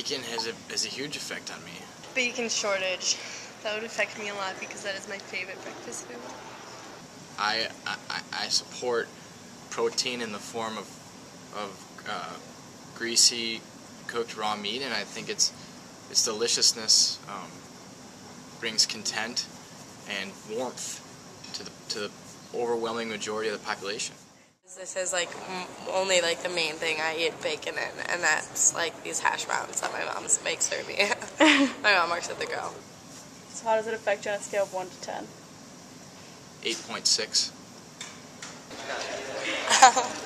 bacon has a huge effect on me. Bacon shortage. That would affect me a lot because that is my favorite breakfast food. I support protein in the form of greasy cooked raw meat, and I think its deliciousness brings content and warmth to the overwhelming majority of the population. This is like only like the main thing I eat bacon in, and that's like these hash browns that my mom makes for me. My mom works at the Grill. So how does it affect you on a scale of 1 to 10? 8.6.